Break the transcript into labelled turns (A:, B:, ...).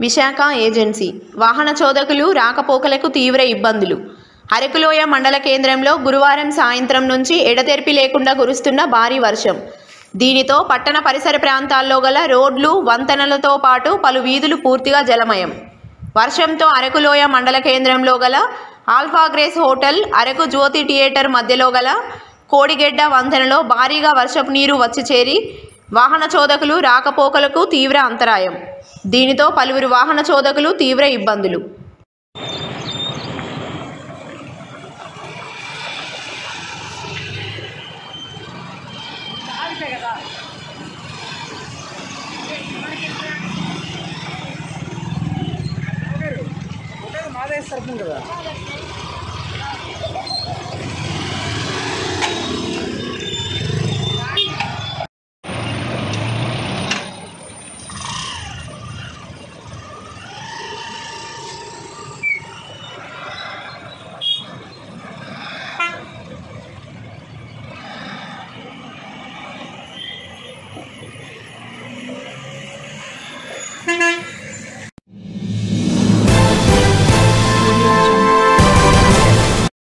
A: Visakha agency వాహన చోదకులు రాకపోకలకు తీవ్ర ఇబ్బందులు. అరకులోయ మండల కేంద్రంలో గురువారం సాయంత్రం నుంచి ఎడతెరిపి లేకుండా కురుస్తున్న భారీ వర్షం. దీనితో పట్టణ పరిసర ప్రాంతాల్లో గల రోడ్లు, వంతెనలతో పాటు పలు వీధులు పూర్తిగా జలమయం. వర్షంతో అరకులోయ మండల కేంద్రంలో గల alpha grace hotel, Araku Jyothi theatre మధ్యలో గల కోడిగెడ్డ వంతెనలో భారీగా వర్షపు నీరు వచ్చి చేరి వాహన చోదకులు రాకపోకలకు తీవ్ర అంతరాయం. దీనితో పలువురు వాహన చోదకులు తీవ్ర ఇబ్బందులు.
B: మాదే సరుకు కదా.